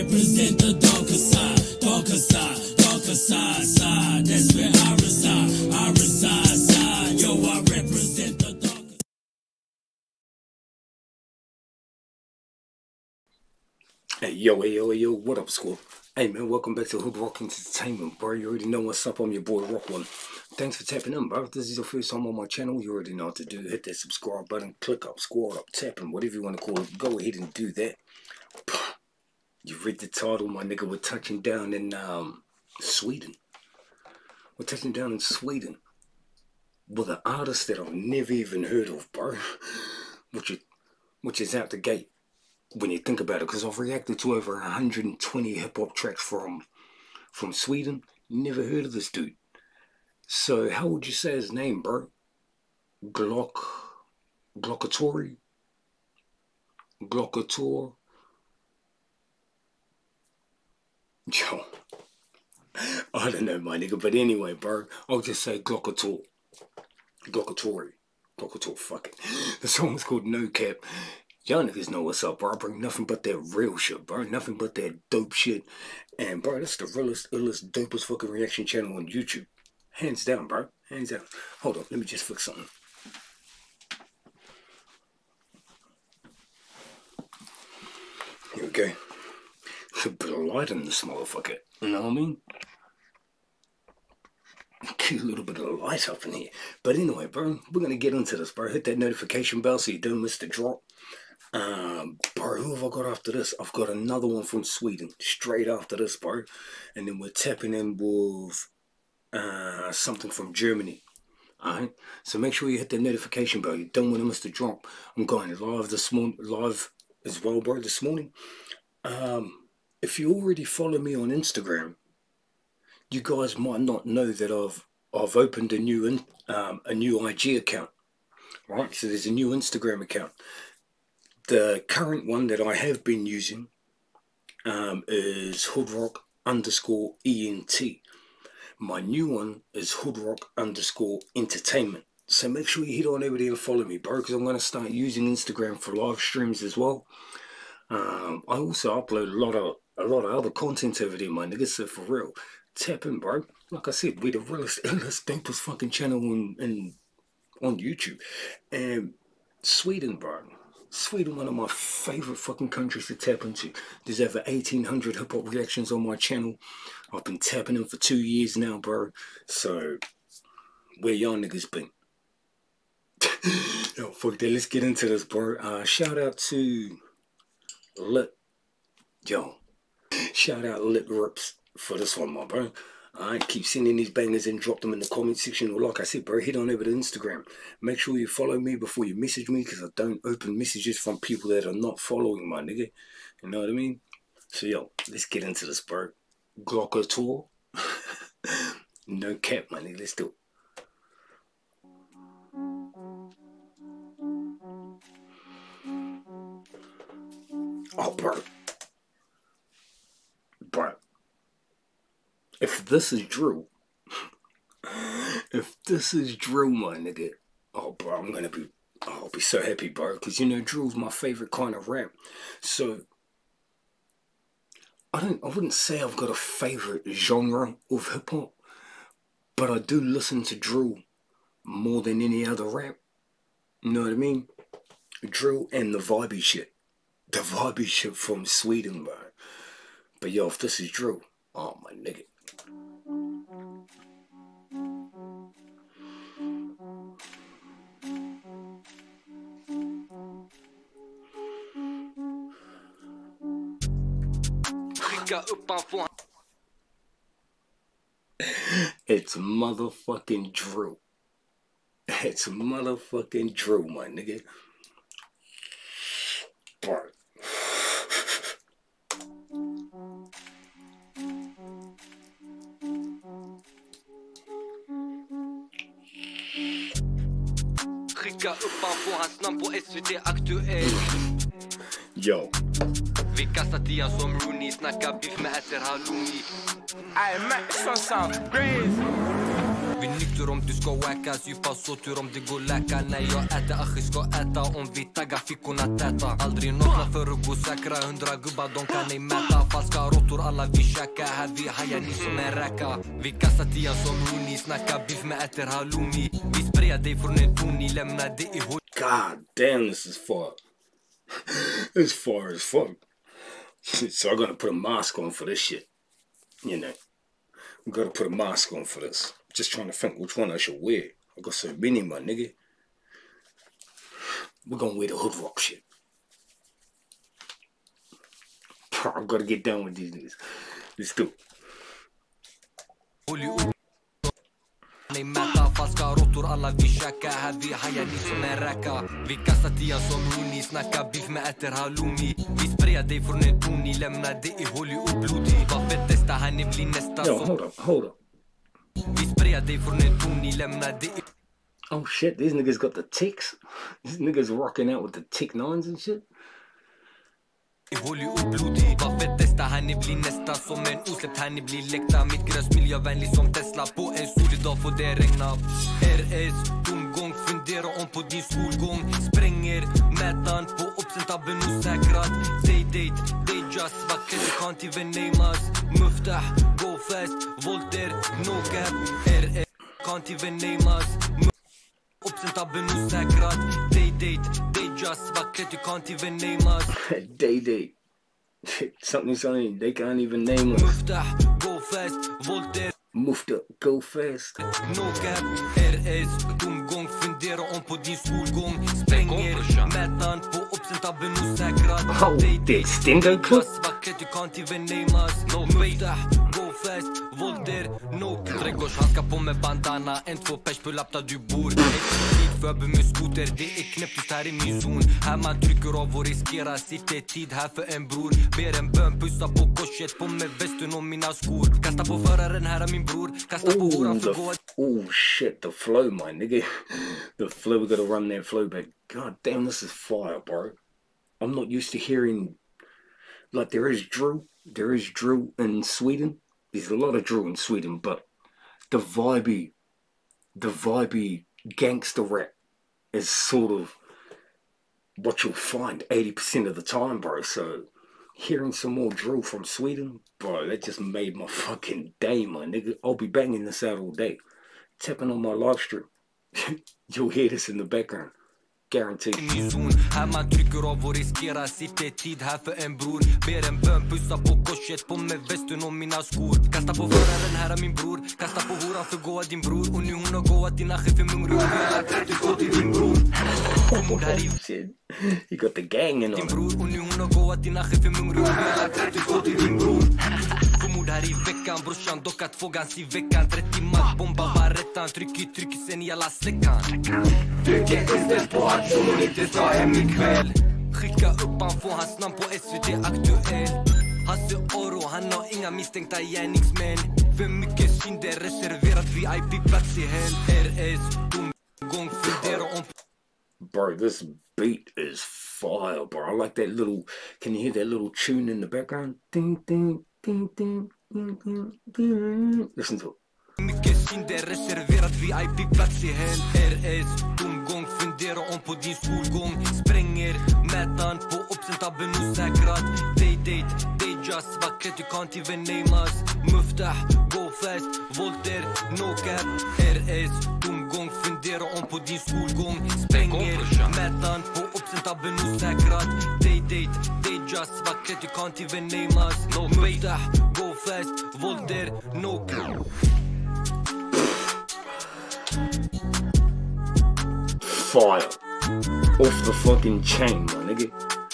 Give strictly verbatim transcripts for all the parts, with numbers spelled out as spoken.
represent the darker side, darker side, darker side, side. That's where I reside, I reside, side. Yo, I represent the darker. Hey yo, hey yo, hey yo, what up, school? Hey man, welcome back to HOODROK Entertainment, bro. You already know what's up. I'm your boy Rock One. Thanks for tapping in, bro. If this is your first time on my channel, you already know what to do. Hit that subscribe button, click up, squad up, tapping, whatever you want to call it. Go ahead and do that. You read the title, my nigga. We're touching down in um Sweden. We're touching down in Sweden with an artist that I've never even heard of, bro. Which is, which is out the gate. When you think about it, because I've reacted to over one hundred twenty hip-hop tracks from from Sweden. Never heard of this dude. So how would you say his name, bro? Glock G one ocatore? G one ocatore? Yo, I don't know, my nigga, but anyway, bro, I'll just say G one ocatore. G one ocatore. G one ocatore, fuck it. The song's called No Cap. Y'all niggas know what's up, bro. I bring nothing but that real shit, bro. Nothing but that dope shit. And, bro, that's the realest, illest, dopest fucking reaction channel on YouTube. Hands down, bro. Hands down. Hold on. Let me just fix something. Here we go. A bit of light in this motherfucker. You know what I mean? Cute little bit of light up in here. But anyway, bro, we're going to get into this, bro. Hit that notification bell so you don't miss the drop. Um, bro, who have I got after this? I've got another one from Sweden, straight after this, bro. And then we're tapping in with uh, something from Germany. Alright, so make sure you hit the notification bell. You don't want to miss the drop. I'm going live this morning, live as well, bro, this morning. Um, if you already follow me on Instagram, you guys might not know that I've I've opened a new in, um, a new I G account. Right, so there's a new Instagram account. The current one that I have been using um, is HOODROK underscore E N T. My new one is HOODROK underscore Entertainment. So make sure you hit on over there and follow me, bro, because I'm going to start using Instagram for live streams as well. Um, I also upload a lot of a lot of other content over there, my niggas. So for real, tap in, bro. Like I said, we're the realest, illest, dopest fucking channel in, in, on YouTube. And Sweden, bro. Sweden, one of my favorite fucking countries to tap into. There's over eighteen hundred hip-hop reactions on my channel. I've been tapping in for two years now, bro. So, where y'all niggas been? Yo, fuck that. Let's get into this, bro. Uh, shout out to Lit. Yo. Shout out Lit Rips for this one, my bro. Alright, keep sending these bangers and drop them in the comment section. Or like I said, bro, head on over to Instagram. Make sure you follow me before you message me, because I don't open messages from people that are not following, my nigga. You know what I mean? So, yo, let's get into this, bro. G one ocatore. No cap, my nigga. Let's do it. Oh, bro. Bro. If this is drill, if this is drill, my nigga, oh, bro, I'm gonna be, oh, I'll be so happy, bro, because, you know, drill's my favorite kind of rap. So, I don't, I wouldn't say I've got a favorite genre of hip-hop, but I do listen to drill more than any other rap. You know what I mean? Drill and the vibey shit. The vibey shit from Sweden, bro. But, yo, if this is drill, oh, my nigga. It's motherfucking drill. It's motherfucking drill, my nigga. Bro. Skicka upp han får hans namn på S V T Aktuell. Yo. Vi kastar tian som Rooney, snackar biff med äter halloumi. Ay, man, this one sound crazy. Vi nykter om du ska wacka, sypa så tur om det går läka. När jag äter, achi ska äta, om vi taggar fickorna täta. Aldrig nakna för att gå säkra, hundra gubbar de kan ej mäta. Falska råttor alla vi käka, här vi hajar ni som en räka. Vi kastar tian som Rooney, snackar biff med äter halloumi. Vi sprayar dig från en toni, lämnar dig i hoj. God damn, this is far. It's far as fuck. So I'm gonna put a mask on for this shit. You know, I'm gonna put a mask on for this. Just trying to think which one I should wear. I got so many, my nigga. We're gonna wear the hood rock shit. I'm gonna get down with these niggas. Let's do it. Nej mäta, falska råttor alla vi käka. Här vi hajar ni som en räka. Vi kastar tian som Rooney, snackar biff med äter halloumi. Vi sprayar dig från en toni, lämnar dig i Hollywood blodig. Vad fett testa, här ni blir nästa. Yo, hold up, hold up. Vi sprayar dig från en toni, lämnar dig i... Oh shit, these niggas got the ticks. These niggas rocking out with the tick nines and shit. I Hollywood blodig. Vad fett testa, här ni blir nästa. Som en osläppt, här ni blir läckta. Mitt gräs miljövänlig som Tesla. På en solig dag får det regna. R S, tomgång, fundera om på din skolgång. Spränger mätaren på uppsentabben och säkrat. Say date, they just vacker, du can't even name us. Muftah, go fast, volter, no cap. R S, can't even name us. Uppsentabben och säkrat. Day date, they just vacker, du can't even name us. Day date. Something, something, they can't even name us. Muftah, go fast, volter. Moved up, go fast. No cap, R S, tomgång, fundera om på din skolgång. Spränger mätaren på uppsentabben och säkrat. Oh, det Stindo Club. Vackert, du can't even name us. No muftah, go fast, volter, no cap. Trädgårdshandskar på med bandana. En, två pers på lapp där du bor. Förbi med skoter, det är knäppt här i min zon. Här man trycker av och riskerar, sitter tid här för en bror. Ber en bön, pussa på korset, på med västen och mina skor. Kasta på föraren, här är min bror. Kasta på horan för gå. Oh shit, the flow, my nigga. The flow, we gotta run that flow back. God damn, this is fire, bro. I'm not used to hearing, like, there is drill. There is drill in Sweden. There's a lot of drill in Sweden, but the vibey, the vibey gangster rap is sort of what you'll find eighty percent of the time, bro. So hearing some more drill from Sweden, bro, that just made my fucking day, my nigga. I'll be banging this out all day. Tapping on my live stream. You'll hear this in the background. Guaranteed. Här man trycker av och riskerar, sitter tid här för en bror. Ber en bön, pussa på korset, på med västen och mina skor. Kasta på föraren, här är min bror. Kasta på horan för gåa din bror. Och nu hon har gåat din ache för mungru. Och jag lagt att du går till din bror. Mord här i You got the gang in on din bror. Och nu hon har gåat din ache för mungru. Och jag lagt att du går till din bror. Mord här i veckan, brorsan dockat tvågans i veckan. trettio mark, bomba barettan. Tryck i tryck, sen i alla säckan. Trycker istället på att hon inte ska hem ikväll. Skicka upp han, får hans namn på S V T Aktuell. Hasse Oro, han har inga misstänkta gärningsmän. För mycket synder, reserverat V I P-plats i hell. R S, tomgång, fundera om... Bro, this beat is fire, bro. I like that little, can you hear that little tune in the background? Ding, ding, ding, ding, ding, ding, ding. Listen to it. Mycket synder, reserverat V I P-plats i hell. R S, tomgång, fundera om på din skolgång. Spränger mätaren på uppsentabben och säkrat. Day date, they just vackert, you can't even name us. Muftah, go fast, volter, no cap. R S, tomgång, fundera om på din skolgång. Spränger mätaren på uppsentabben och säkrat. Day date, they just vackert, you can't even name us. Muftah, go fast, volter, no cap. Fire. Off the fucking chain, my nigga.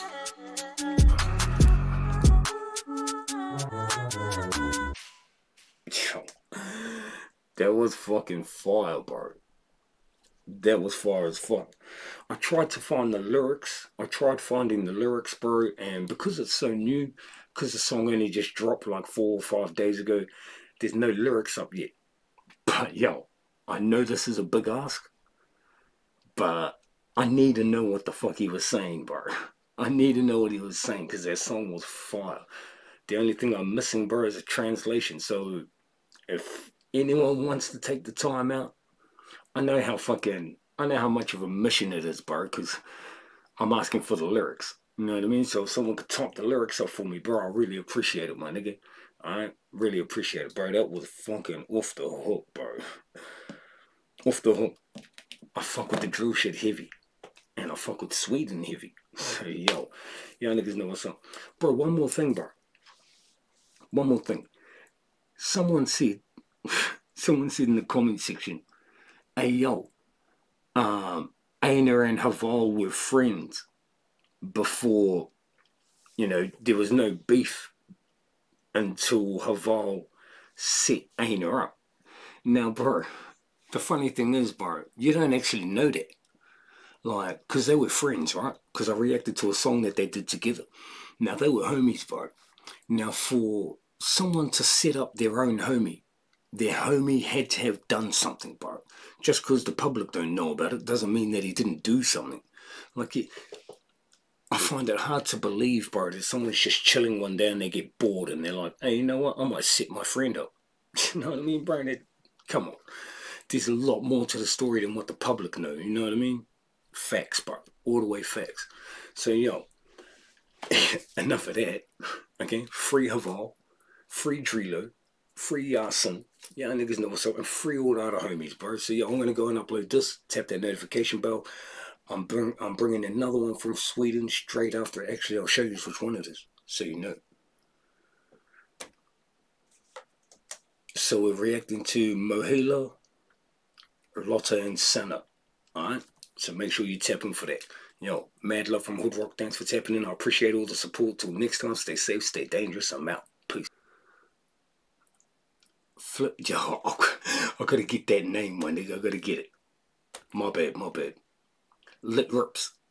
Yo, that was fucking fire, bro. That was fire as fuck. I tried to find the lyrics. I tried finding the lyrics, bro, and because it's so new, because the song only just dropped like four or five days ago, there's no lyrics up yet. But yo, I know this is a big ask, but I need to know what the fuck he was saying, bro. I need to know what he was saying, because that song was fire. The only thing I'm missing, bro, is a translation. So if anyone wants to take the time out, I know how fucking, I know how much of a mission it is, bro, because I'm asking for the lyrics. You know what I mean? So if someone could top the lyrics up for me, bro, I really appreciate it, my nigga. I really appreciate it, bro. That was fucking off the hook, bro. Off the hook. I fuck with the drill shit heavy. And I fuck with Sweden heavy. So, yo, y'all niggas know what's up. Bro, one more thing, bro. One more thing. Someone said, someone said in the comment section, hey, yo, um, Aina and Haval were friends before, you know, there was no beef until Haval set Aina up. Now, bro, the funny thing is, bro, you don't actually know that. Like, because they were friends, right? Because I reacted to a song that they did together. Now, they were homies, bro. Now, for someone to set up their own homie, their homie had to have done something, bro. Just because the public don't know about it doesn't mean that he didn't do something. Like, it, I find it hard to believe, bro, that someone's just chilling one day and they get bored and they're like, hey, you know what? I might set my friend up. You know what I mean, bro? That, come on. There's a lot more to the story than what the public know. You know what I mean? Facts, bro. All the way facts. So, yo, enough of that. Okay? Free Haval, free Drilo, free Yasin. Yeah, niggas know what's up. And free all the other homies, bro. So, yo, I'm going to go and upload this. Tap that notification bell. I'm, bring, I'm bringing another one from Sweden straight after. Actually, I'll show you which one it is. So you know. So we're reacting to Mohila, Lotta, and Sana. Alright? So make sure you tap in for that. Yo, mad love from Hoodrock. Thanks for tapping in. I appreciate all the support. Till next time, stay safe, stay dangerous. I'm out. Peace. Flip. Yo, I gotta get that name, my nigga. I gotta get it. My bad, my bad. Lit Rips.